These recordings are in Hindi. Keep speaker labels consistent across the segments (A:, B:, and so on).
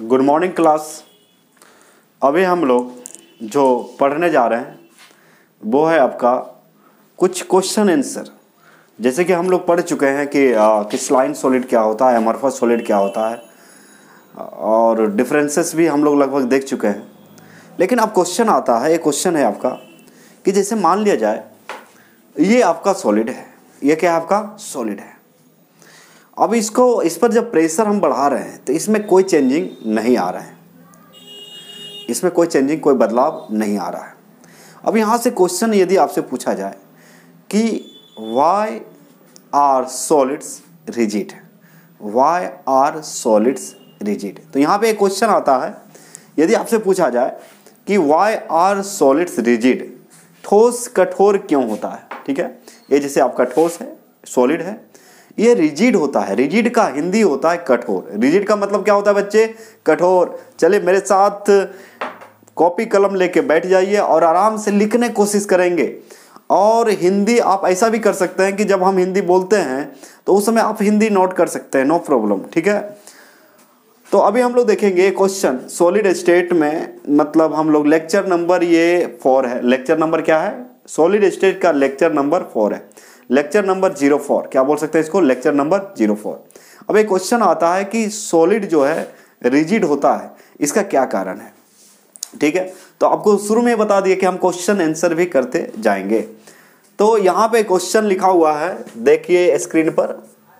A: Good morning class. अभी हम लोग जो पढ़ने जा रहे हैं वो है आपका कुछ क्वेश्चन आंसर। जैसे कि हम लोग पढ़ चुके हैं कि क्रिस्टलाइन सॉलिड क्या होता है, अमorphous सॉलिड क्या होता है, और डिफरेंसेस भी हम लोग लगभग देख चुके हैं। लेकिन अब क्वेश्चन आता है, एक क्वेश्चन है आपका कि जैसे मान लिया जाए ये आपका सॉलिड है, ये क्या है आपका सॉलिड है। अब इस पर जब प्रेशर हम बढ़ा रहे हैं तो इसमें कोई चेंजिंग नहीं आ रहा है, इसमें कोई चेंजिंग, कोई बदलाव नहीं आ रहा है। अब यहाँ से क्वेश्चन यदि आपसे पूछा जाए कि why are solids rigid, why are solids rigid, तो यहाँ पे एक क्वेश्चन आता है, यदि आपसे पूछा जाए कि वाई आर सॉलिड्स रिजिड, ठोस कठोर क्यों होता है। ठीक है, ये जैसे आपका ठोस है, सॉलिड है, ये रिजिड होता है। रिजिड का हिंदी होता है कठोर। रिजिड का मतलब क्या होता है बच्चे? कठोर। चलिए मेरे साथ कॉपी कलम लेके बैठ जाइए और आराम से लिखने की कोशिश करेंगे। और हिंदी आप ऐसा भी कर सकते हैं कि जब हम हिंदी बोलते हैं तो उस समय आप हिंदी नोट कर सकते हैं, नो प्रॉब्लम। ठीक है, तो अभी हम लोग देखेंगे क्वेश्चन सॉलिड स्टेट में, मतलब हम लोग लेक्चर नंबर ये 4 है। लेक्चर नंबर क्या है? सॉलिड स्टेट का लेक्चर नंबर 4 है, लेक्चर नंबर 04। क्या बोल सकते हैं इसको? Lecture number 04। अब एक क्वेश्चन आता है कि सॉलिड जो है रिजिड होता है, इसका क्या कारण है। ठीक है, तो आपको शुरू में बता दिया कि हम क्वेश्चन आंसर भी करते जाएंगे। तो यहाँ पे क्वेश्चन लिखा हुआ है, देखिए स्क्रीन पर,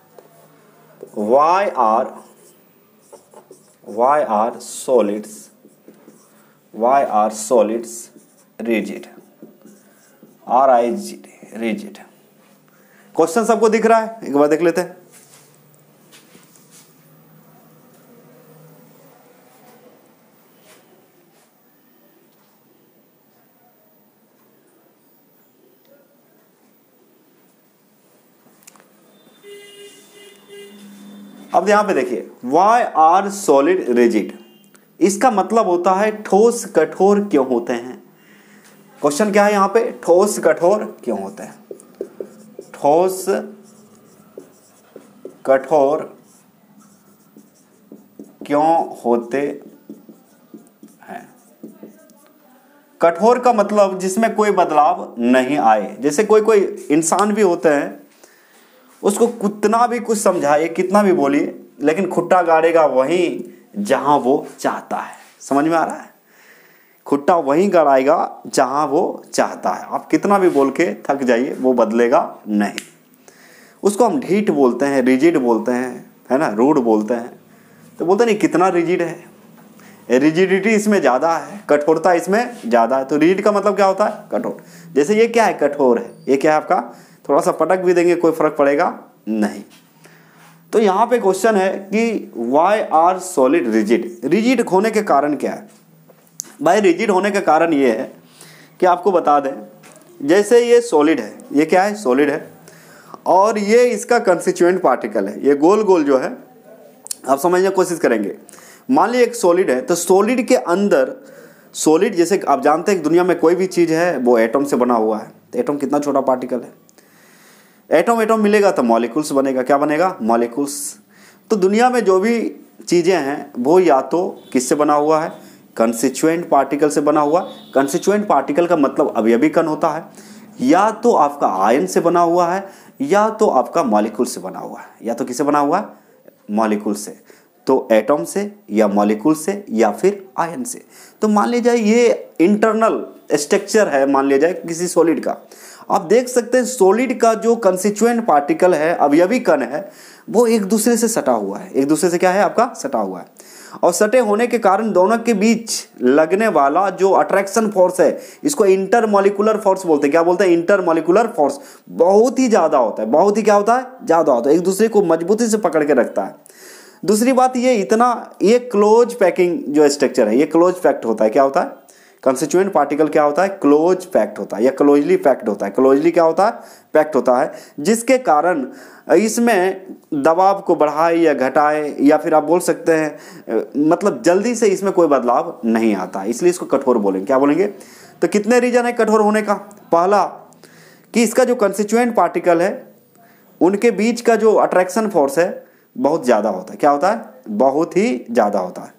A: why are solids rigid, rigid. Question सबको दिख रहा है? एक बार देख लेते हैं। अब यहां पे देखिए, वाई आर सॉलिड रिजिड, इसका मतलब होता है ठोस कठोर क्यों होते हैं। क्वेश्चन क्या है यहां पे? ठोस कठोर क्यों होते हैं। ठोस कठोर क्यों होते हैं। कठोर का मतलब जिसमें कोई बदलाव नहीं आए। जैसे कोई इंसान भी होते हैं, उसको कितना भी कुछ समझाइए, कितना भी बोलिए, लेकिन खुट्टा गाड़ेगा वहीं जहां वो चाहता है। समझ में आ रहा है? खुट्टा वहीं गड़ाएगा जहां वो चाहता है। आप कितना भी बोल के थक जाइए, वो बदलेगा नहीं। उसको हम ढीठ बोलते हैं, रिजिड बोलते हैं, है ना, रूड बोलते हैं। तो बोलते नहीं कितना रिजिड है, रिजिडिटी इसमें ज़्यादा है, कठोरता इसमें ज़्यादा है। तो रिजिड का मतलब क्या होता है? कठोर। जैसे ये क्या है? कठोर है। ये क्या है आपका? थोड़ा सा पटक भी देंगे कोई फर्क पड़ेगा नहीं। तो यहाँ पे क्वेश्चन है कि why are solid rigid, rigid होने के कारण क्या है भाई? रिजिड होने का कारण ये है कि आपको बता दें, जैसे ये सॉलिड है, ये क्या है? सॉलिड है, और ये इसका कंस्टिट्यूएंट पार्टिकल है, ये गोल गोल जो है, आप समझने की कोशिश करेंगे। मान लीजिए एक सॉलिड है, तो सॉलिड के अंदर, सॉलिड जैसे आप जानते हैं कि दुनिया में कोई भी चीज़ है वो एटम से बना हुआ है। तो एटम कितना छोटा पार्टिकल है, एटम मिलेगा तो मॉलिक्यूल्स बनेगा। क्या बनेगा? मॉलिक्यूल्स। तो दुनिया में जो भी चीज़ें हैं वो या तो किससे बना हुआ है? कंस्टिट्यूएंट पार्टिकल से बना हुआ। कंस्टिट्यूएंट पार्टिकल का मतलब अवयवी कण होता है, या तो आपका आयन से बना हुआ है, या तो आपका मॉलिक्यूल से बना हुआ है। या तो किससे बना हुआ है? मॉलिक्यूल से। तो एटम से, या मॉलिक्यूल से, या फिर आयन से। तो मान लिया जाए ये इंटरनल स्ट्रक्चर है, मान लिया जाए किसी सॉलिड का। आप देख सकते हैं सॉलिड का जो कंस्टिट्यूएंट पार्टिकल है, अवयवी कण है, वो एक दूसरे से सटा हुआ है। एक दूसरे से क्या है आपका? सटा हुआ है। और सटे होने के कारण दोनों के बीच लगने वाला जो अट्रैक्शन फोर्स है, इसको इंटरमॉलिक्यूलर फोर्स बोलते हैं। क्या बोलते हैं? इंटरमॉलिक्यूलर फोर्स बहुत ही ज़्यादा होता है। बहुत ही क्या होता है? ज़्यादा होता है। एक दूसरे को मजबूती से पकड़ के रखता है। दूसरी बात ये क्लोज पैकिंग जो स्ट्रक्चर है, ये क्लोज पैक्ड होता है। क्या होता है? कंस्टिट्यूएंट पार्टिकल क्या होता है? क्लोज पैक्ड होता है, या क्लोजली पैक्ड होता है। क्लोजली क्या होता है? पैक्ड होता है, जिसके कारण इसमें दबाव को बढ़ाए या घटाए, या फिर आप बोल सकते हैं मतलब जल्दी से इसमें कोई बदलाव नहीं आता, इसलिए इसको कठोर बोलेंगे। क्या बोलेंगे? तो कितने रीजन है कठोर होने का? पहला कि इसका जो कंस्टिट्यूएंट पार्टिकल है उनके बीच का जो अट्रैक्शन फोर्स है बहुत ज़्यादा होता है। क्या होता है? बहुत ही ज़्यादा होता है,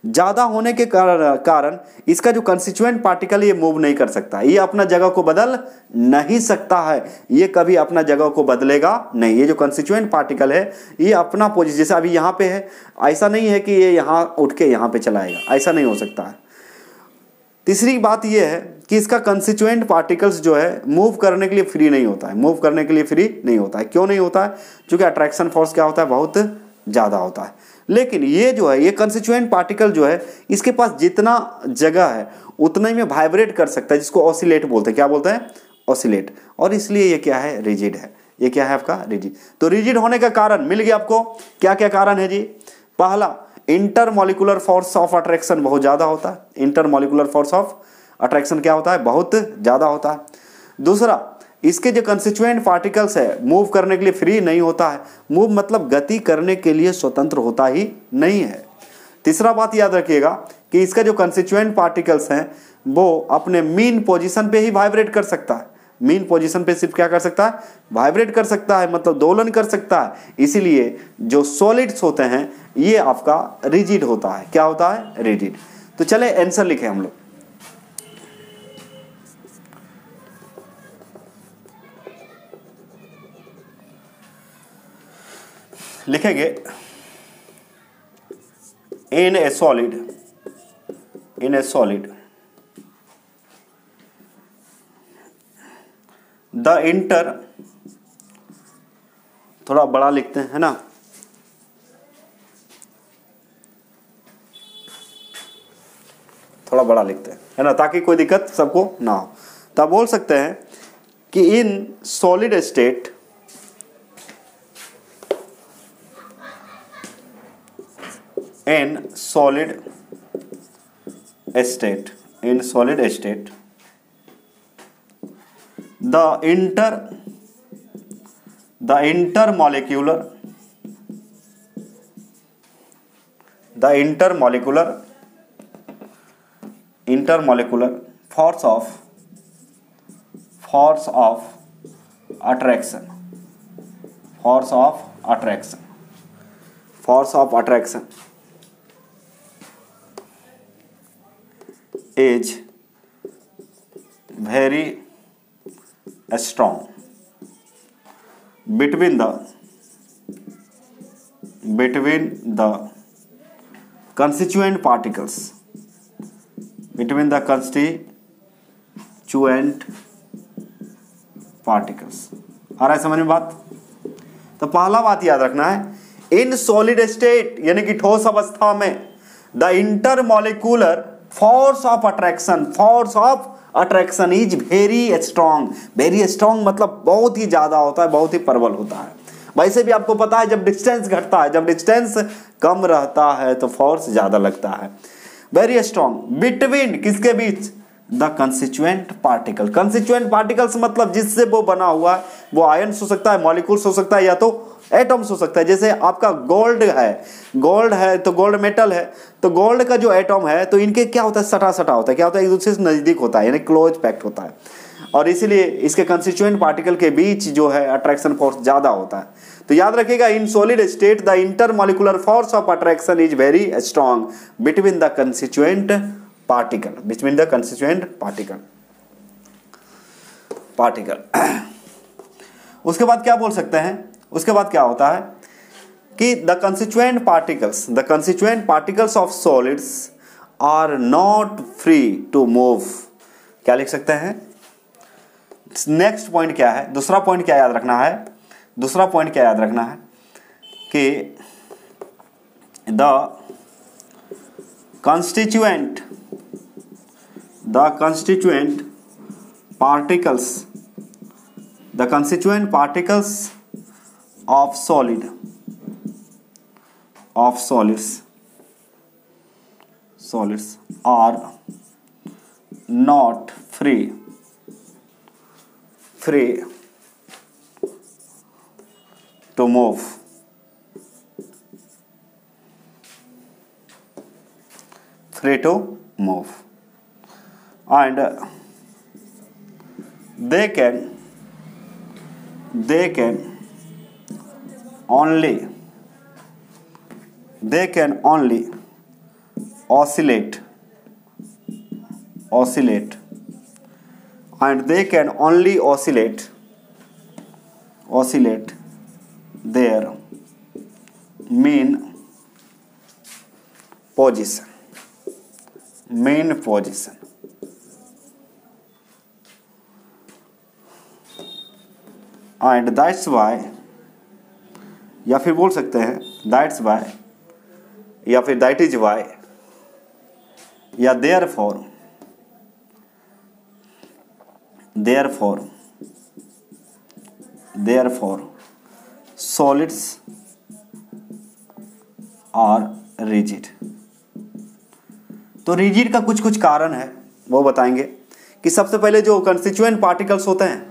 A: ज़्यादा होने के कारण इसका जो कंस्टिट्यूएंट पार्टिकल ये मूव नहीं कर सकता, ये अपना जगह को बदल नहीं सकता है, ये कभी अपना जगह को बदलेगा नहीं। ये जो कंस्टिट्यूएंट पार्टिकल है ये अपना पोजीशन, जैसे अभी यहाँ पे है, ऐसा नहीं है कि ये यहाँ उठ के यहाँ पे चलाएगा, ऐसा नहीं हो सकता है। तीसरी बात ये है कि इसका कंस्टिट्यूएंट पार्टिकल्स जो है मूव करने के लिए फ्री नहीं होता है, मूव करने के लिए फ्री नहीं होता है। क्यों नहीं होता है? क्योंकि अट्रैक्शन फोर्स क्या होता है, बहुत ज़्यादा होता है। लेकिन ये जो है, ये कंस्टिट्यूएंट पार्टिकल जो है, इसके पास जितना जगह है उतना ही में वाइब्रेट कर सकता है, जिसको ऑसिलेट बोलते हैं। क्या बोलते हैं? ऑसिलेट। और इसलिए ये क्या है, रिजिड है। ये क्या है आपका? रिजिड। तो रिजिड होने का कारण मिल गया आपको। क्या क्या कारण है जी? पहला, इंटरमॉलिक्यूलर फोर्स ऑफ अट्रैक्शन बहुत ज़्यादा होता है। इंटरमॉलिक्यूलर फोर्स ऑफ अट्रैक्शन क्या होता है? बहुत ज़्यादा होता है। दूसरा, इसके जो कंस्टिट्यूएंट पार्टिकल्स है मूव करने के लिए फ्री नहीं होता है। मूव मतलब गति करने के लिए स्वतंत्र होता ही नहीं है। तीसरा बात याद रखिएगा कि इसका जो कंस्टिट्यूएंट पार्टिकल्स हैं वो अपने मीन पोजीशन पे ही वाइब्रेट कर सकता है। मीन पोजीशन पे सिर्फ क्या कर सकता है? वाइब्रेट कर सकता है, मतलब दोलन कर सकता है। इसीलिए जो सॉलिड्स होते हैं ये आपका रिजिड होता है। क्या होता है? रिजिड। तो चले आंसर लिखें हम लोग। लिखेंगे in a solid the inter, थोड़ा बड़ा लिखते हैं, है ना, थोड़ा बड़ा लिखते हैं, है ना, ताकि कोई दिक्कत सबको ना हो। तो आप बोल सकते हैं कि in solid state in solid state the intermolecular force of attraction is very strong between the constituent particles, आ रहा है समझ में बात? तो पहला बात याद रखना है, इन सॉलिड स्टेट यानी कि ठोस अवस्था में the intermolecular force of attraction is very strong मतलब बहुत ही ज्यादा होता है, बहुत ही प्रबल होता है। वैसे भी आपको पता है जब डिस्टेंस घटता है, जब डिस्टेंस कम रहता है तो फोर्स ज्यादा लगता है। वेरी स्ट्रॉन्ग बिटवीन किसके बीच? द कंस्टिट्यूएंट पार्टिकल्स मतलब जिससे वो बना हुआ है, वो आयन्स हो सकता है, मॉलिक्यूल्स हो सकता है, या तो एटम्स हो सकता है। जैसे आपका गोल्ड है तो गोल्ड मेटल है, तो गोल्ड का जो एटम है तो इनके क्या होता है? सटा होता है। क्या होता है? एक दूसरे से नजदीक होता है, यानी क्लोज पैक्ट होता है, और इसीलिए इसके कंस्टिट्यूएंट पार्टिकल के बीच जो है अट्रैक्शन फोर्स ज्यादा होता है। तो याद रखिएगा, in solid state the intermolecular force of attraction is very strong between the constituent particle. उसके बाद क्या बोल सकते हैं? उसके बाद क्या होता है कि the constituent particles of solids are not free to move. क्या लिख सकते हैं? नेक्स्ट पॉइंट क्या है? दूसरा पॉइंट क्या याद रखना है? कि the constituent particles of solids are not free to move. And they can only oscillate and they can only oscillate their mean position and that's why, या फिर बोल सकते हैं that's why, या फिर that is why, या therefore solids are rigid। तो रिजिड का कुछ कारण है, वो बताएंगे कि सबसे पहले जो कंस्टिट्यूएंट पार्टिकल्स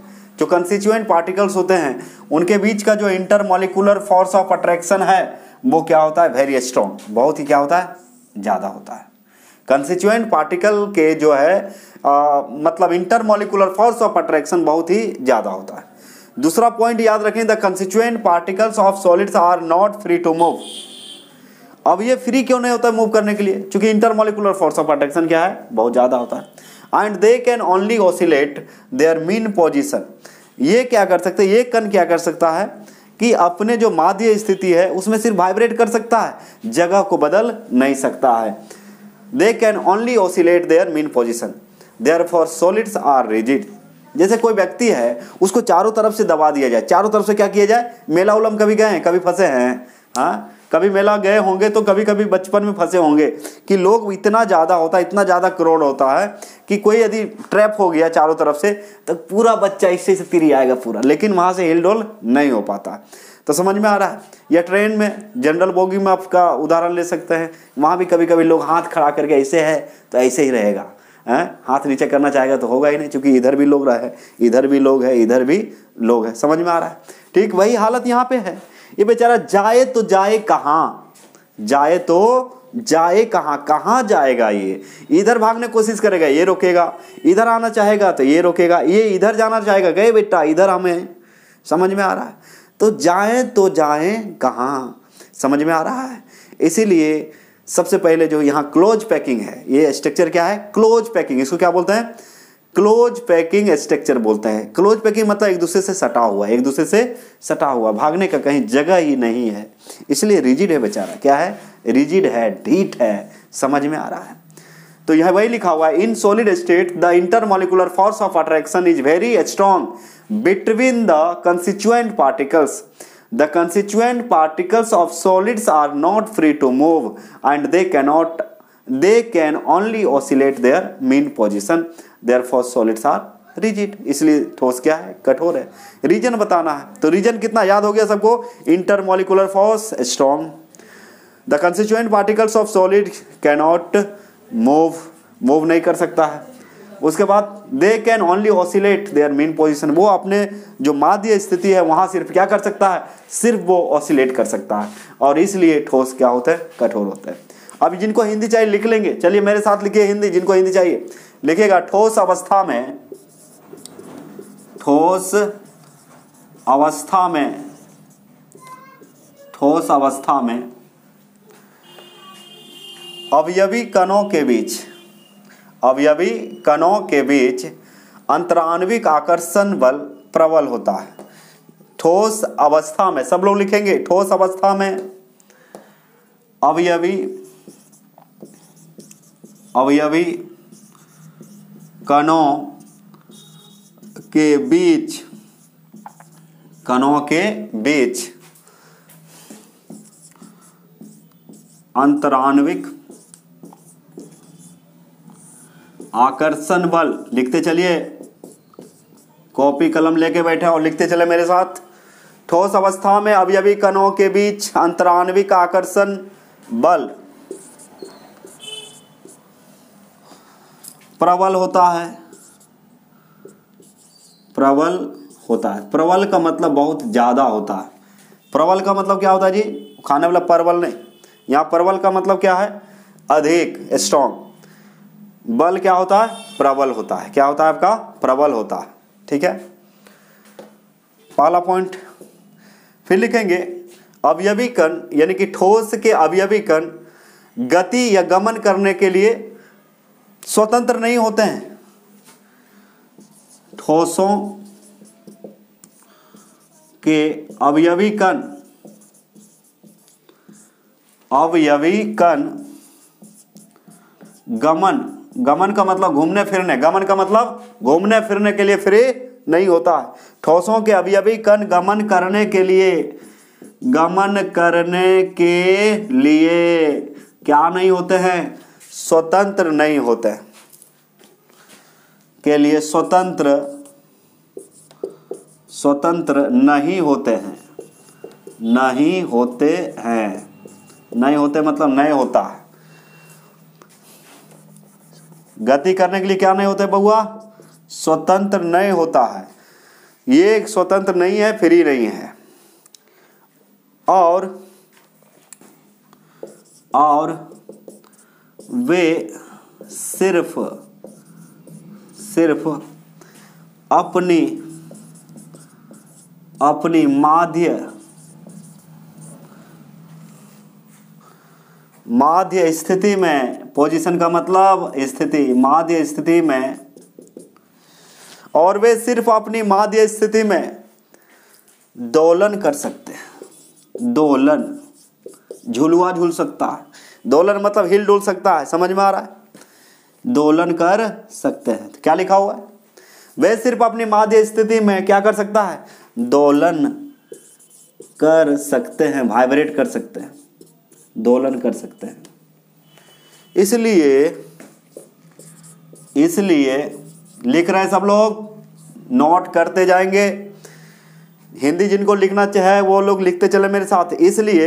A: होते हैं उनके बीच का जो इंटरमॉलिक्यूलर फोर्स ऑफ अट्रैक्शन है वो क्या होता है, वेरी स्ट्रॉन्ग, बहुत ही क्या होता है, ज़्यादा होता है। कंस्टिट्यूएंट पार्टिकल के जो है मतलब इंटरमॉलिक्यूलर फोर्स ऑफ अट्रैक्शन बहुत ही ज़्यादा होता है। दूसरा पॉइंट याद रखें, the constituent particles of solids are not free to move. अब ये फ्री क्यों नहीं होता है मूव करने के लिए, क्योंकि इंटरमॉलिक्यूलर फोर्स ऑफ अट्रैक्शन क्या है, बहुत ज़्यादा होता है। And they can only oscillate their mean position. ये क्या कर सकते हैं, ये कण क्या कर सकता है कि अपने जो माध्य स्थिति है उसमें सिर्फ वाइब्रेट कर सकता है, जगह को बदल नहीं सकता है। They can only oscillate their mean position therefore solids are rigid. जैसे कोई व्यक्ति है उसको चारों तरफ से दबा दिया जाए, चारों तरफ से क्या किया जाए, मेला उलम कभी गए हैं, कभी फंसे हैं, हाँ कभी मेला गए होंगे तो कभी कभी बचपन में फंसे होंगे कि लोग इतना ज़्यादा होता है, इतना ज़्यादा क्राउड होता है कि कोई यदि ट्रैप हो गया चारों तरफ से तो पूरा बच्चा इससे से तिरी आएगा पूरा, लेकिन वहाँ से हिलडोल नहीं हो पाता। तो समझ में आ रहा है। या ट्रेन में जनरल बोगी में आपका उदाहरण ले सकते हैं, वहाँ भी कभी कभी लोग हाथ खड़ा करके ऐसे है तो ऐसे ही रहेगा, हाथ नीचे करना चाहेगा तो होगा ही नहीं, क्योंकि इधर भी लोग रहे, इधर भी लोग है, इधर भी लोग है। समझ में आ रहा है। ठीक वही हालत यहाँ पे है। ये बेचारा जाए तो जाए कहाँ, कहाँ जाएगा, ये इधर भागने कोशिश करेगा ये रोकेगा, इधर आना चाहेगा तो ये रोकेगा, ये इधर जाना चाहेगा, गए बेटा इधर हमें। समझ में आ रहा है। तो जाए कहाँ, समझ में आ रहा है। इसीलिए सबसे पहले जो यहाँ क्लोज पैकिंग है, ये स्ट्रक्चर क्या है, क्लोज पैकिंग, इसको क्या बोलते हैं, क्लोज पैकिंग स्ट्रक्चर बोलते हैं। क्लोज पैकिंग मतलब एक दूसरे से सटा हुआ, भागने का कहीं जगह ही नहीं है, इसलिए रिजिड है बेचारा। क्या है, रिजिड है, ढीठ है। समझ में आ रहा है। तो यह वही लिखा हुआ है, in solid state the intermolecular force of attraction is very strong between the constituent particles. The constituent particles of solids are not free to move and they can only oscillate their mean position. Therefore solids are rigid. इसलिए ठोस क्या है, कठोर है। रीजन बताना है, तो रीजन कितना याद हो गया सबको, intermolecular force strong. The constituent particles of solid cannot move नहीं कर सकता है। उसके बाद they can only oscillate their mean position, वो अपने जो माध्य स्थिति है वहाँ सिर्फ क्या कर सकता है, सिर्फ वो ऑसिलेट कर सकता है, और इसलिए ठोस क्या होता है, कठोर होता है। अब जिनको हिंदी चाहिए लिख लेंगे, चलिए मेरे साथ लिखिए हिंदी, जिनको हिंदी चाहिए लिखिएगा। ठोस अवस्था में अवयवी कणों के बीच अंतराण्विक आकर्षण बल प्रबल होता है। ठोस अवस्था में, सब लोग लिखेंगे, ठोस अवस्था में अवयवी कणों के बीच अंतराण्विक आकर्षण बल, लिखते चलिए, कॉपी कलम लेके बैठे और लिखते चले मेरे साथ। ठोस अवस्था में अवयवी कणों के बीच अंतराण्विक आकर्षण बल प्रबल होता है। प्रबल का मतलब बहुत ज्यादा होता है। प्रबल का मतलब क्या होता है जी, खाने वाला परवल नहीं, यहाँ प्रबल का मतलब क्या है, अधिक, स्ट्रॉन्ग। बल क्या होता है, प्रबल होता है। क्या होता है आपका, प्रबल होता है। ठीक है, पहला पॉइंट। फिर लिखेंगे अवयवी कण, यानी कि ठोस के अवयवी कण गति या गमन करने के लिए स्वतंत्र नहीं होते हैं। ठोसों के अवयवी कण गमन का मतलब घूमने फिरने, गमन का मतलब घूमने फिरने के लिए फ्री नहीं होता है। ठोसों के अवयवी कण गमन करने के लिए क्या नहीं होते हैं? स्वतंत्र नहीं होते हैं। के लिए स्वतंत्र नहीं होते हैं। नहीं होते मतलब नहीं होता है। गति करने के लिए क्या नहीं होते बउआ? स्वतंत्र नहीं होता है। ये स्वतंत्र नहीं है, फ्री नहीं है। और वे सिर्फ अपनी माध्य स्थिति में, पोजीशन का मतलब स्थिति, माध्य स्थिति में, और वे सिर्फ अपनी माध्य स्थिति में दोलन कर सकते हैं। दोलन, झुलुआ झूल सकता है। दोलन मतलब हिल डुल सकता है, समझ में आ रहा है? दोलन कर सकते हैं। तो क्या लिखा हुआ है? वे सिर्फ अपनी माध्य स्थिति में क्या कर सकता है? दोलन कर सकते हैं, वाइब्रेट कर सकते हैं, दोलन कर सकते हैं। इसलिए लिख रहे हैं सब लोग, नोट करते जाएंगे। हिंदी जिनको लिखना चाहे वो लोग लिखते चले मेरे साथ। इसलिए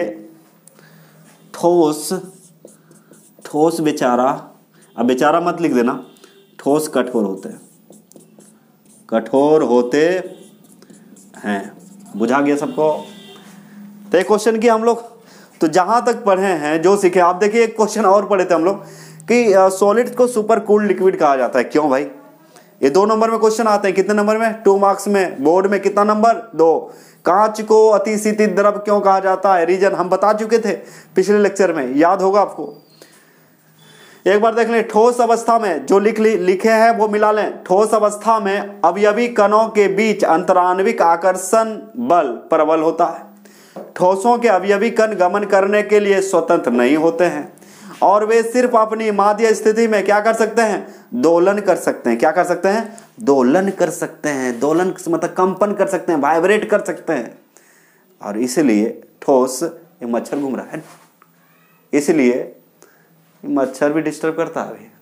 A: ठोस बेचारा, अब बेचारा मत लिख देना, ठोस कठोर होते हैं, कठोर होते हैं। बुझा गया सबको? तो एक क्वेश्चन किया हम लोग, तो जहां तक पढ़े हैं जो सीखे, आप देखिए एक क्वेश्चन और पढ़े थे हम लोग कि सॉलिड को सुपर कूल्ड लिक्विड कहा जाता है। क्यों भाई? ये 2 नंबर में क्वेश्चन आते हैं। कितने नंबर में? 2 मार्क्स में। बोर्ड में कितना नंबर? 2। कांच को अतिशीतित द्रव क्यों कहा जाता है? रीजन हम बता चुके थे पिछले लेक्चर में, याद होगा आपको। एक बार देख लें, ठोस अवस्था में जो लिखे हैं वो मिला लें। ठोस अवस्था में अवयवी कणों के बीच अंतराण्विक आकर्षण बल प्रबल होता है। ठोसों के अवयवी कण गमन करने के लिए स्वतंत्र नहीं होते हैं और वे सिर्फ अपनी माध्य स्थिति में क्या कर सकते हैं? दोलन कर सकते हैं। क्या कर सकते हैं? दोलन कर सकते हैं। दोलन मतलब कंपन कर सकते हैं, वाइब्रेट कर सकते हैं। और इसलिए ठोस, ये मच्छर घूम रहा है, इसलिए मच्छर भी डिस्टर्ब करता है अभी।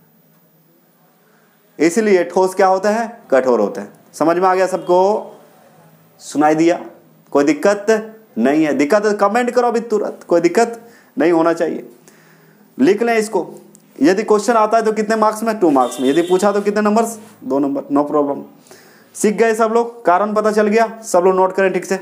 A: इसलिए ठोस क्या होते हैं? कठोर होते हैं। समझ में आ गया सबको? सुनाई दिया? कोई दिक्कत नहीं है? दिक्कत है कमेंट करो अभी तुरंत, कोई दिक्कत नहीं होना चाहिए। लिख लें इसको। यदि क्वेश्चन आता है तो कितने मार्क्स में? 2 मार्क्स में। यदि पूछा तो कितने नंबर्स? 2 number, no problem. सीख गए सब लोग? कारण पता चल गया? सब लोग नोट करें ठीक से।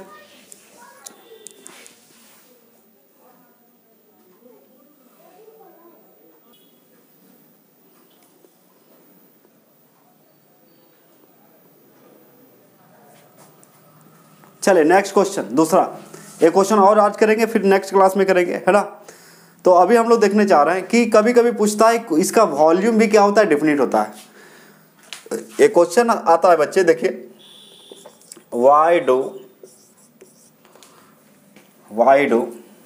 A: चले नेक्स्ट क्वेश्चन, दूसरा। एक क्वेश्चन और आज करेंगे, फिर नेक्स्ट क्लास में करेंगे, है ना? तो अभी हम लोग देखने जा रहे हैं कि कभी कभी पूछता है इसका वॉल्यूम भी क्या होता है? डेफिनिट होता है। एक क्वेश्चन आता है बच्चे, देखिए, why do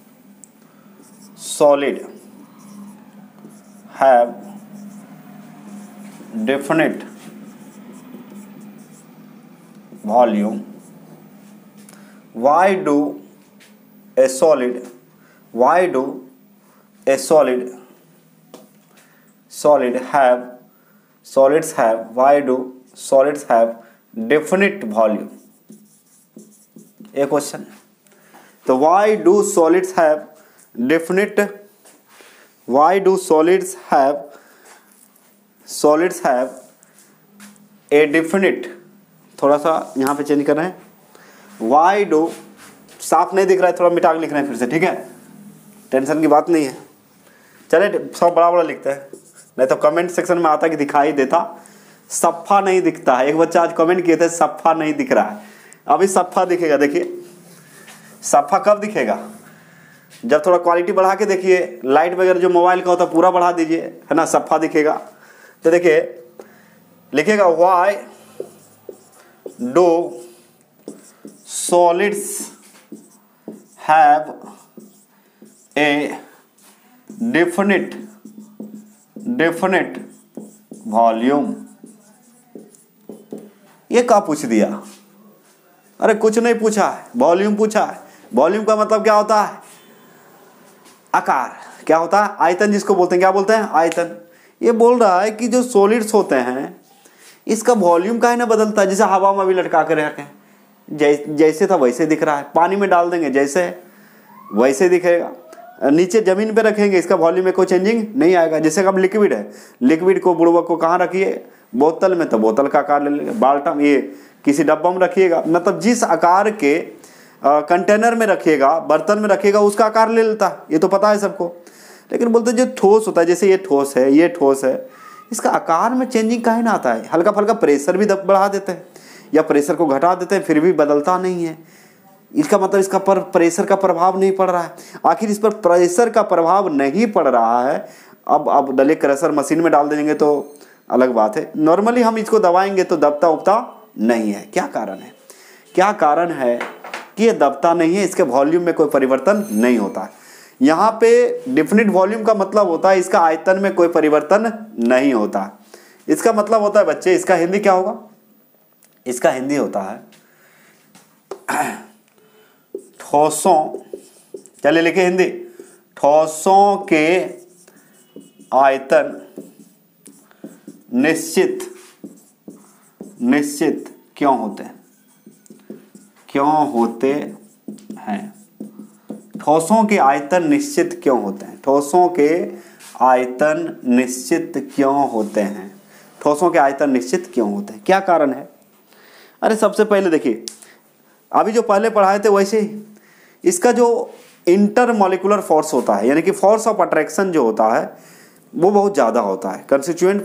A: solid have definite volume? Why do solids have definite volume? A question. So why do solids have a definite, थोड़ा सा यहाँ पे चेंज कर रहे हैं। Why do, साफ नहीं दिख रहा है, थोड़ा मिटा के लिख रहे हैं फिर से, ठीक है? टेंशन की बात नहीं है। चले सब बड़ा बड़ा लिखते हैं, नहीं तो कमेंट सेक्शन में आता कि दिखाई देता, सफ़ा नहीं दिखता है। एक बच्चा आज कमेंट किए थे सफ़ा नहीं दिख रहा है, अभी सफ़ा दिखेगा। देखिए सफ़ा कब दिखेगा? जब थोड़ा क्वालिटी बढ़ा के देखिए, लाइट वगैरह जो मोबाइल का होता है पूरा बढ़ा दीजिए, है ना, सफ़ा दिखेगा। तो देखिए लिखेगा why do solids have a definite volume. ये क्या पूछ दिया? अरे कुछ नहीं पूछा है, वॉल्यूम पूछा है। वॉल्यूम का मतलब क्या होता है? आकार। क्या होता है? आयतन, जिसको बोलते हैं, क्या बोलते हैं? आयतन। ये बोल रहा है कि जो सॉलिड्स होते हैं इसका वॉल्यूम का है ना बदलता है, जैसे हवा में भी लटका कर रखें, जैसे था वैसे दिख रहा है। पानी में डाल देंगे जैसे वैसे दिखेगा, नीचे जमीन पे रखेंगे इसका वॉल्यूम में कोई चेंजिंग नहीं आएगा। जैसे अब लिक्विड है, लिक्विड को बुड़बक को कहाँ रखिए? बोतल में, तो बोतल का आकार ले लेंगे। बाल्टा में, ये किसी डब्बा में रखिएगा, मतलब जिस आकार के कंटेनर में रखिएगा, बर्तन में रखिएगा, उसका आकार ले लेता है। ये तो पता है सबको। लेकिन बोलते हैं जो ठोस होता है, जैसे ये ठोस है, ये ठोस है, इसका आकार में चेंजिंग काहे ना आता है? हल्का फल्का प्रेशर भी बढ़ा देते हैं या प्रेशर को घटा देते हैं, फिर भी बदलता नहीं है। इसका मतलब इसका पर प्रेशर का प्रभाव नहीं पड़ रहा है। आखिर इस पर प्रेशर का प्रभाव नहीं पड़ रहा है। अब डले क्रशर मशीन में डाल देंगे तो अलग बात है। नॉर्मली हम इसको दबाएंगे तो दबता उबता नहीं है। क्या कारण है? क्या कारण है कि ये दबता नहीं है? इसके वॉल्यूम में कोई परिवर्तन नहीं होता है। यहाँ पे डेफिनिट वॉल्यूम का मतलब होता है इसका आयतन में कोई परिवर्तन नहीं होता। इसका मतलब होता है बच्चे, इसका हिंदी क्या होगा? इसका हिंदी होता है ठोसों, चलिए लिखे हिंदी, ठोसों के आयतन निश्चित क्यों होते हैं? ठोसों के आयतन निश्चित क्यों होते हैं? ठोसों के आयतन निश्चित क्यों होते हैं? ठोसों के आयतन निश्चित क्यों होते हैं? क्या कारण है? अरे सबसे पहले देखिए, अभी जो पहले पढ़ाए थे वैसे ही इसका जो इंटरमॉलिक्यूलर फोर्स होता है, यानी कि फोर्स ऑफ अट्रैक्शन जो होता है वो बहुत ज़्यादा होता है। कंस्टिट्यूएंट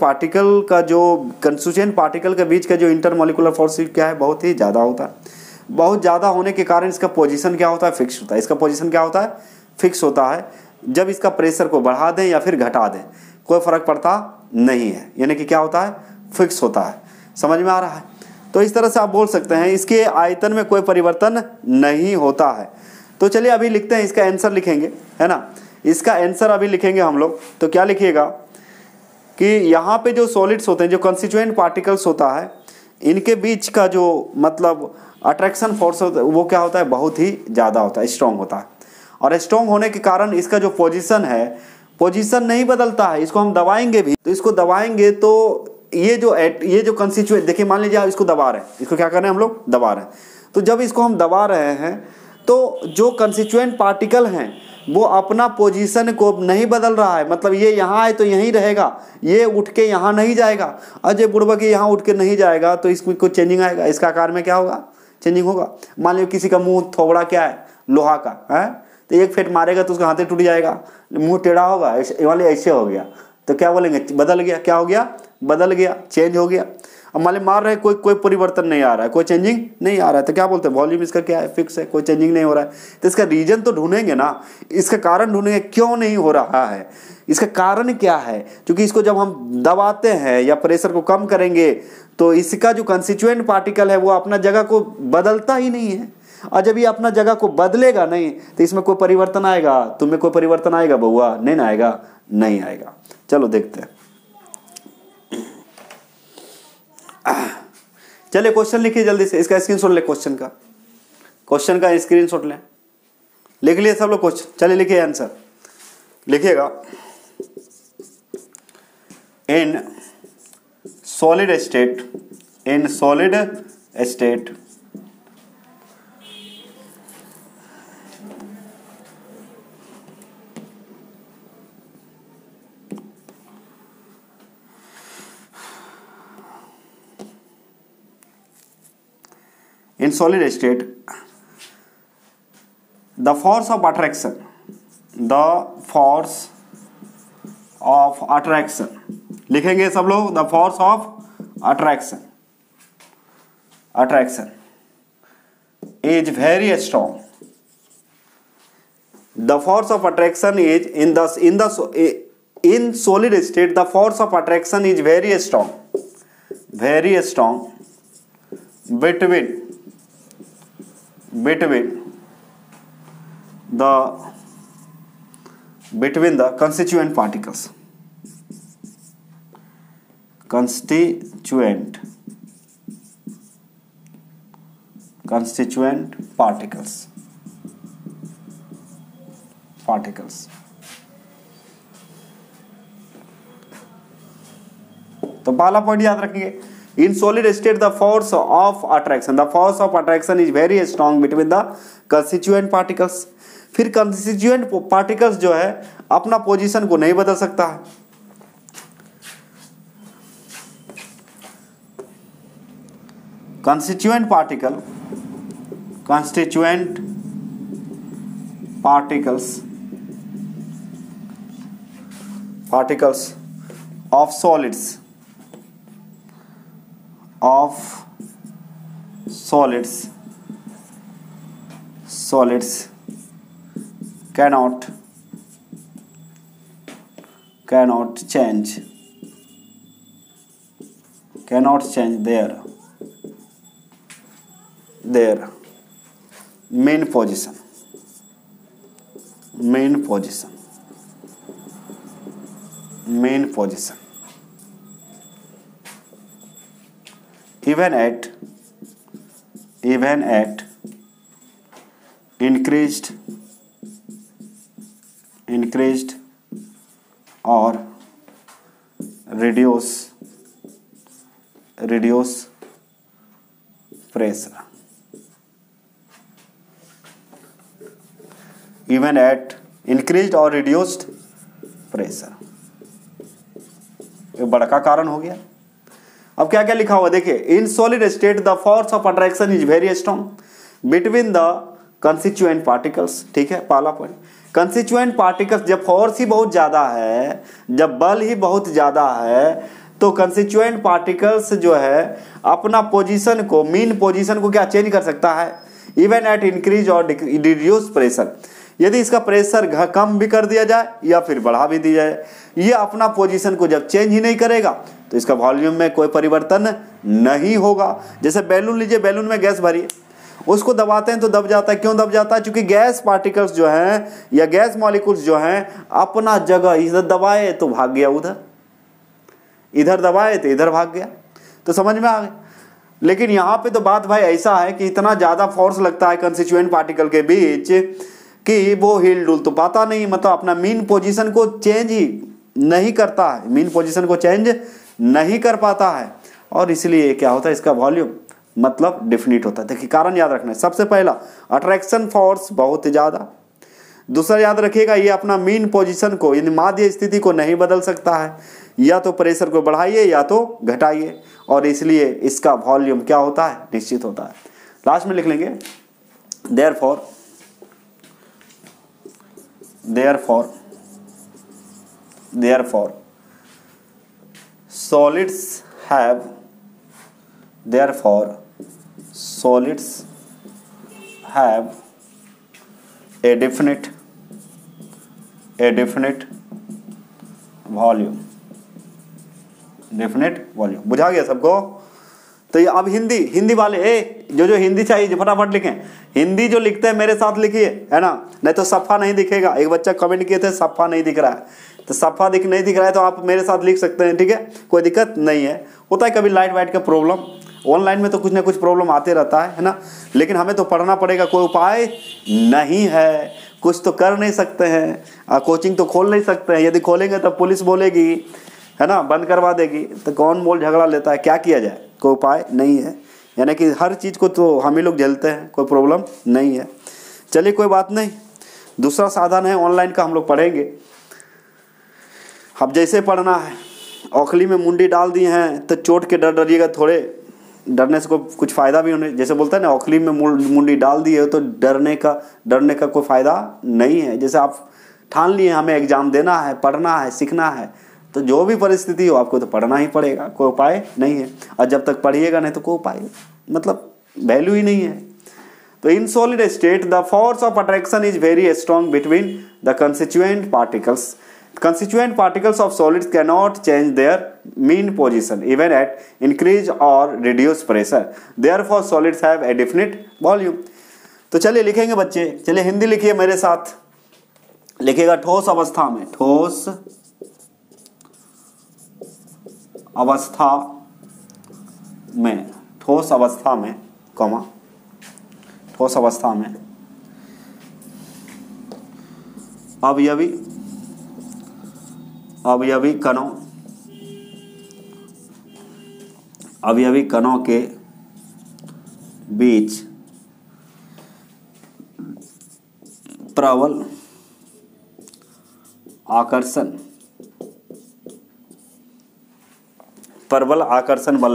A: पार्टिकल के बीच का जो इंटरमॉलिक्यूलर फोर्स क्या है? बहुत ही ज़्यादा होता है। बहुत ज़्यादा होने के कारण इसका पोजीशन क्या होता है? फिक्स होता है। इसका पोजीशन क्या होता है? फिक्स होता है। जब इसका प्रेशर को बढ़ा दें या फिर घटा दें कोई फर्क पड़ता नहीं है, यानी कि क्या होता है? फिक्स होता है। समझ में आ रहा है? तो इस तरह से आप बोल सकते हैं इसके आयतन में कोई परिवर्तन नहीं होता है। तो चलिए अभी लिखते हैं, इसका आंसर लिखेंगे, है ना। इसका आंसर अभी लिखेंगे हम लोग। तो क्या लिखिएगा कि यहाँ पे जो सॉलिड्स होते हैं, जो कंस्टिट्यूएंट पार्टिकल्स होता है, इनके बीच का जो मतलब अट्रैक्शन फोर्स होता है वो क्या होता है? बहुत ही ज़्यादा होता है, स्ट्रॉन्ग होता है। और स्ट्रॉन्ग होने के कारण इसका जो पोजीशन है, पोजीशन नहीं बदलता है। इसको हम दबाएंगे भी, तो इसको दबाएंगे तो ये जो कंस्टिट्यूएंट, देखिए मान लीजिए आप इसको दबा रहे हैं, इसको क्या कर रहे हैं हम लोग? दबा रहे हैं। तो जब इसको हम दबा रहे हैं तो जो कंस्टिट्यूएंट पार्टिकल हैं वो अपना पोजीशन को नहीं बदल रहा है। मतलब ये यहाँ है तो यहीं रहेगा, ये उठ के यहाँ नहीं जाएगा। अजय बुड़बक के यहाँ उठ के नहीं जाएगा तो इसमें कुछ चेंजिंग आएगा? इसका आकार में क्या होगा? चेंजिंग होगा। मान लीजिए किसी का मुंह थोबड़ा क्या है? लोहा का है, तो एक फेट मारेगा तो उसका हाथे टूट जाएगा, मुंह टेढ़ा होगा, ऐसे हो गया, तो क्या बोलेंगे? बदल गया। क्या हो गया? बदल गया, चेंज हो गया। अब मान लीजिए मार रहे हैं, कोई परिवर्तन नहीं आ रहा है, कोई चेंजिंग नहीं आ रहा है, तो क्या बोलते हैं? वॉल्यूम इसका क्या है? फिक्स है, कोई चेंजिंग नहीं हो रहा है। तो इसका रीजन तो ढूंढेंगे ना, इसका कारण ढूंढेंगे, क्यों नहीं हो रहा है, इसका कारण क्या है। क्योंकि इसको जब हम दबाते हैं या प्रेशर को कम करेंगे तो इसका जो कंस्टिट्यूएंट पार्टिकल है वो अपना जगह को बदलता ही नहीं है। और जब ये अपना जगह को बदलेगा नहीं तो इसमें कोई परिवर्तन आएगा? तुम्हें कोई परिवर्तन आएगा बउआ? नहीं ना आएगा, नहीं आएगा। चलो देखते हैं। चलिए क्वेश्चन लिखिए जल्दी से, इसका स्क्रीनशॉट ले, क्वेश्चन का स्क्रीनशॉट लें। लिख लिए सब लोग क्वेश्चन? चलिए लिखिए आंसर, लिखिएगा। In solid state the force of attraction लिखेंगे सब लोग। The force of attraction is very strong the force of attraction is in solid state the force of attraction is very strong between the constituent particles तो पहला पॉइंट याद रखेंगे, in solid state the force of attraction is very strong between the constituent particles. फिर कंस्टिट्यूएंट पार्टिकल्स जो है अपना पोजीशन को नहीं बदल सकता है। Constituent particles of solids cannot change their main position even at increased or reduce pressure, even at increased or reduced pressure। ये बड़ा का कारण हो गया। अब क्या क्या लिखा हुआ देखिए, in solid state the force of attraction is very strong between the constituent particles. ठीक है, पहला पॉइंट, कंस्टिट्यूएंट पार्टिकल्स जब फोर्स ही बहुत ज्यादा है, जब बल ही बहुत ज्यादा है, तो कंस्टिट्यूएंट पार्टिकल्स जो है अपना पोजीशन को, मीन पोजीशन को क्या चेंज कर सकता है, इवन एट इंक्रीज और रिड्यूस प्रेशर। यदि इसका प्रेशर कम भी कर दिया जाए या फिर बढ़ा भी दिया जाए, ये अपना पोजीशन को जब चेंज ही नहीं करेगा तो इसका वॉल्यूम में कोई परिवर्तन नहीं होगा। जैसे बैलून लीजिए, बैलून में गैस भरिए, उसको दबाते हैं तो दब जाता है। क्यों दब जाता है? क्योंकि गैस पार्टिकल्स जो हैं या गैस मॉलिक्यूल्स जो हैं अपना जगह, इधर दबाए तो भाग गया उधर, इधर दबाए तो इधर भाग गया। तो समझ में आ गया। लेकिन यहाँ पे तो बात भाई ऐसा है कि इतना ज़्यादा फोर्स लगता है कंस्टिट्यूएंट पार्टिकल के बीच कि वो हिल डुल तो पाता नहीं, मतलब अपना मीन पोजीशन को चेंज ही नहीं करता है, मीन पोजीशन को चेंज नहीं कर पाता है, और इसलिए क्या होता है, इसका वॉल्यूम मतलब डिफिनिट होता है। देखिए कारण याद रखना है, सबसे पहला अट्रैक्शन फोर्स बहुत ज़्यादा, दूसरा याद रखिएगा ये अपना मीन पोजीशन को, यानी माध्य स्थिति को नहीं बदल सकता है, या तो प्रेशर को बढ़ाइए या तो घटाइए, और इसलिए इसका वॉल्यूम क्या होता है, निश्चित होता है। लास्ट में लिख लेंगे therefore solids have a definite volume. बुझा गया सबको? तो ये अब हिंदी वाले जो हिंदी चाहिए फटाफट लिखें। हिंदी जो लिखते हैं मेरे साथ लिखिए, है ना, नहीं तो सफ़ा नहीं दिखेगा। एक बच्चा कमेंट किए थे सफ़ा नहीं दिख रहा है, तो सफ़ा नहीं दिख रहा है तो आप मेरे साथ लिख सकते हैं, ठीक है, कोई दिक्कत नहीं है। होता है कभी लाइट वाइट का प्रॉब्लम, ऑनलाइन में तो कुछ ना कुछ प्रॉब्लम आते रहता है ना, लेकिन हमें तो पढ़ना पड़ेगा, कोई उपाय नहीं है, कुछ तो कर नहीं सकते हैं, कोचिंग तो खोल नहीं सकते हैं। यदि खोलेंगे तो पुलिस बोलेगी, है ना, बंद करवा देगी, तो कौन मोल झगड़ा लेता है, क्या किया जाए, कोई उपाय नहीं है। यानी कि हर चीज़ को तो हम ही लोग झेलते हैं, कोई प्रॉब्लम नहीं है। चलिए कोई बात नहीं, दूसरा साधन है ऑनलाइन का, हम लोग पढ़ेंगे। अब जैसे पढ़ना है, औखली में मुंडी डाल दी हैं तो चोट के डर डरिएगा, थोड़े डरने से कुछ फ़ायदा भी होने, जैसे बोलते हैं ना, औखली में मुंडी डाल दी है तो डरने का कोई फ़ायदा नहीं है। जैसे आप ठान लिए हमें एग्ज़ाम देना है, पढ़ना है, सीखना है, तो जो भी परिस्थिति हो आपको तो पढ़ना ही पड़ेगा, कोई उपाय नहीं है। और जब तक पढ़िएगा नहीं तो कोई उपाय मतलब वैल्यू ही नहीं है। तो in solid state the force of attraction is very strong between the constituent particles. Constituent particles of solids cannot change their mean position even at increased or reduced pressure. Therefore, solids have a definite volume. तो चलिए लिखेंगे बच्चे, चलिए हिंदी लिखिए मेरे साथ. लिखिएगा ठोस अवस्था में, ठोस अवस्था में, ठोस अवस्था में, कॉमा, ठोस अवस्था में अवयवी कणों के बीच प्रबल आकर्षण बल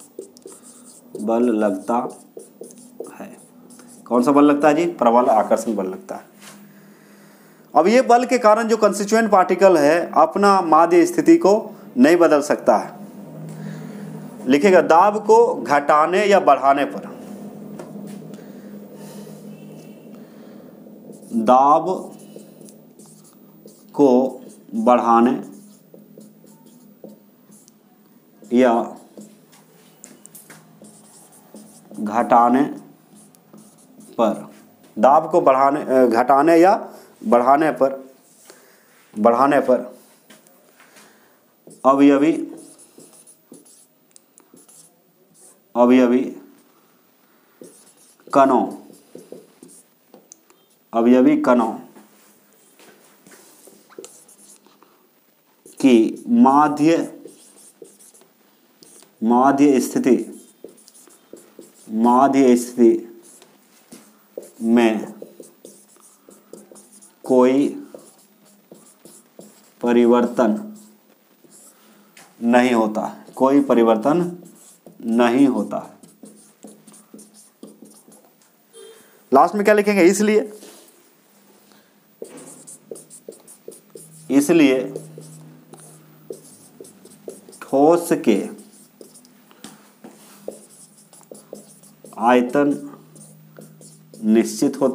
A: लगता है. कौन सा बल लगता है जी? प्रबल आकर्षण बल लगता है. अब ये बल के कारण जो कंस्टिट्यूएंट पार्टिकल है अपना माध्य स्थिति को नहीं बदल सकता है. लिखेगा दाब को घटाने या बढ़ाने पर, दाब को बढ़ाने या घटाने पर, दाब को घटाने या बढ़ाने पर अवयवी कणों की माध्य स्थिति में कोई परिवर्तन नहीं होता. लास्ट में क्या लिखेंगे? इसलिए ठोस के आयतन निश्चित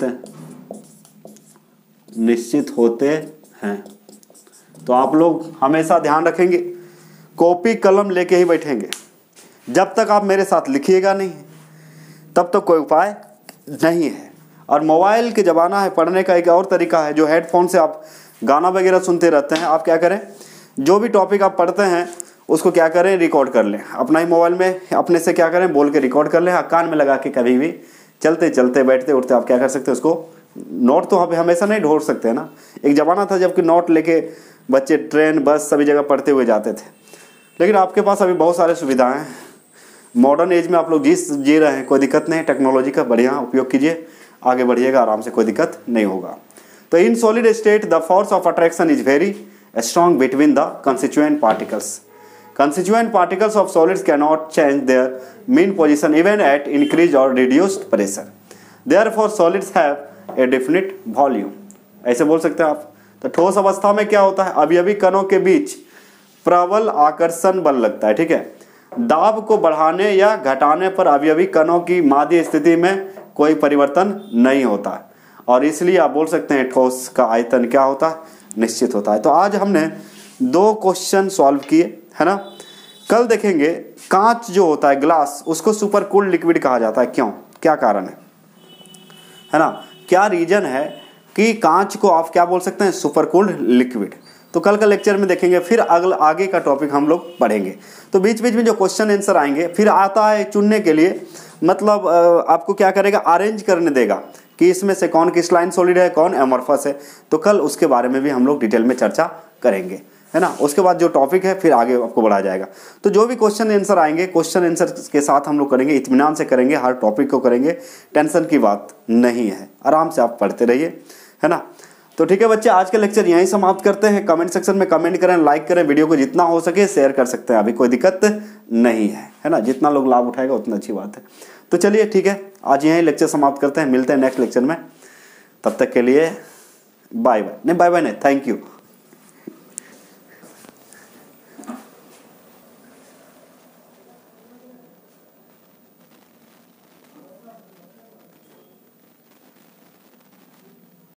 A: होते हैं. तो आप लोग हमेशा ध्यान रखेंगे, कॉपी कलम लेके ही बैठेंगे. जब तक आप मेरे साथ लिखिएगा नहीं तब तक कोई उपाय नहीं है. और मोबाइल के ज़माना है, पढ़ने का एक और तरीका है, जो हेडफोन से आप गाना वगैरह सुनते रहते हैं. आप क्या करें, जो भी टॉपिक आप पढ़ते हैं उसको क्या करें, रिकॉर्ड कर लें. अपना ही मोबाइल में अपने से क्या करें, बोल के रिकॉर्ड कर लें. कान में लगा के कभी भी चलते चलते बैठते उठते आप क्या कर सकते हैं, उसको नोट तो हमेशा नहीं ढोड़ सकते हैं ना. एक ज़माना था जबकि नोट लेके बच्चे ट्रेन बस सभी जगह पढ़ते हुए जाते थे. लेकिन आपके पास अभी बहुत सारे सुविधाएं हैं. मॉडर्न एज में आप लोग जी रहे हैं, कोई दिक्कत नहीं. टेक्नोलॉजी का बढ़िया उपयोग कीजिए, आगे बढ़िएगा आराम से, कोई दिक्कत नहीं होगा. तो in solid state the force of attraction is very strong between the constituent particles. Constituent particles of solids cannot change their mean position even at increased or reduced pressure. Therefore, solids have a definite volume. ऐसे बोल सकते हैं आप. तो ठोस अवस्था में क्या होता है, अवयवी कणों के बीच प्रबल आकर्षण बल लगता है. ठीक है. दाब को बढ़ाने या घटाने पर अवयवी कणों की माध्य स्थिति में कोई परिवर्तन नहीं होता है. और इसलिए आप बोल सकते हैं ठोस का आयतन क्या होता है, निश्चित होता है. तो आज हमने 2 क्वेश्चन सॉल्व किए, है ना. कल देखेंगे कांच जो होता है, ग्लास, उसको सुपर कूल्ड लिक्विड कहा जाता है. क्यों, क्या कारण है ना, क्या रीजन है कि कांच को आप क्या बोल सकते हैं, सुपर कूल्ड लिक्विड. तो कल का लेक्चर में देखेंगे. फिर आगे का टॉपिक हम लोग पढ़ेंगे. तो बीच बीच में जो क्वेश्चन आंसर आएंगे, फिर आता है चुनने के लिए, मतलब आपको क्या करेगा, अरेंज करने देगा कि इसमें से कौन क्रिस्टलाइन सॉलिड है, कौन एमॉर्फस है. तो कल उसके बारे में भी हम लोग डिटेल में चर्चा करेंगे, है ना. उसके बाद जो टॉपिक है फिर आगे आपको बढ़ाया जाएगा. तो जो भी क्वेश्चन आंसर आएंगे, क्वेश्चन आंसर के साथ हम लोग करेंगे, इत्मीनान से करेंगे, हर टॉपिक को करेंगे. टेंशन की बात नहीं है, आराम से आप पढ़ते रहिए, है ना. तो ठीक है बच्चे, आज का लेक्चर यहीं समाप्त करते हैं. कमेंट सेक्शन में कमेंट करें, लाइक करें, वीडियो को जितना हो सके शेयर कर सकते हैं. अभी कोई दिक्कत नहीं है ना. जितना लोग लाभ उठाएगा उतना अच्छी बात है. तो चलिए ठीक है, आज यहीं लेक्चर समाप्त करते हैं. मिलते हैं नेक्स्ट लेक्चर में. तब तक के लिए बाय बाय. नहीं, बाय बाय नहीं, थैंक यू.